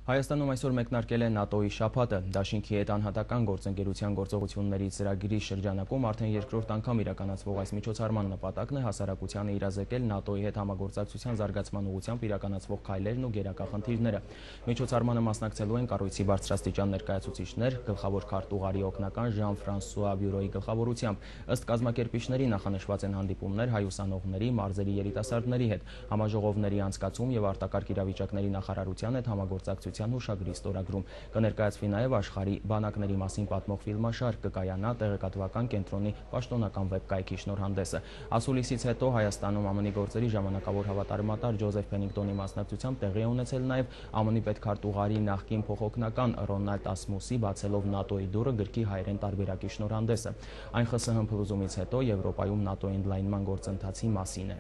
Հայաստանում այսօր մեկնարկել է ՆԱՏՕ-ի շաբաթը։ Դաշինքի հետ անհատական գործընկերության գործողությունների ծրագրի շրջանակում արդեն երկրորդ անգամ իրականացվող այս միջոցառման նպատակն է հասարակությանը իրազեկել ՆԱՏՕ-ի հետ համագործակցության զարգացման ուղղությամբ իրականացվող քայլերն ու գերակա խնդիրները։ Միջոցառմանը մասնակցելու են կառույցի բարձրաստիճան ներկայացուցիչներ, գլխավոր քարտուղարի օգնական Ժան-Ֆրանսուଆ բյուրոյի գլխավորությամբ։ Ըստ կազմակերպիչների նախանշված են հանդիպումներ հայ ուսանողների, մարզերի երիտասարդների հետ, համաժողովների անցկացում եւ արտակարգ իրավիճակների նախարարության հետ համագործակցության հուշագրի ստորագրում։ Կներկայացվի նաև աշխարհի բանակների մասին պատմող ֆիլմաշարք, կկայանա տեղեկատվական կենտրոնի պաշտոնական վեբկայքի շնորհանդեսը։ Ասուլիսից հետո Հայաստանում ԱՄՆ-ի գործերի ժամանակավոր հավատարմատար Ջոզեֆ Փենինգտոնի մասնակցությամբ տեղի է ունեցել նաև ԱՄՆ-ի պետքարտուղարի նախկին փոխօգնական Ասմուսի բացելով ՆԱՏՕ-ի դուռը գրքի հայերեն տարբերակի շնորհանդեսը։ Այն ԽՍՀՄ փլուզումից հետո Եվրոպայում ՆԱՏՕ-ի ընդլայնման գործընթացի մասին է։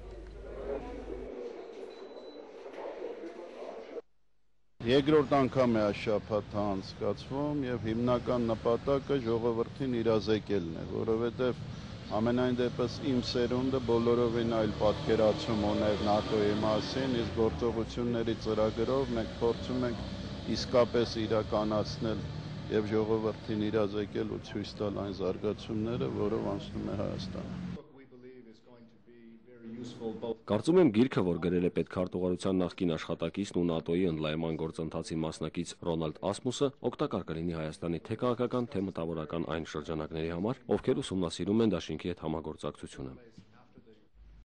Երկրորդ անգամ է այս շաբաթը անցկացվում եւ հիմնական նպատակը ժողովրդին իրազեկելն է, որովհետեւ ամենայն դեպս իմ սերունդը բոլորովին այլ պատկերացում ուներ ՆԱՏՕ-ի մասին, իսկ գործողությունների ծրագրով մենք փորձում ենք իսկապես իրականացնել եւ ժողովրդին իրազեկել ու ցույց տալ այն զարգացումները, որով անցնում է Հայաստանը։ Կարծում եմ գիրքը, որ գրել է պետքարտուղարության նախկին աշխատակիցն ու ՆԱՏՕ-ի ընդլայնման գործընթացի մասնակից Ասմուսը, օգտակար կլինի Հայաստանի թե քաղաքական, թե մտավորական այն շրջանակների համար, ովքեր ուսումնասիրում են դաշինքի հետ համագործակցությունը։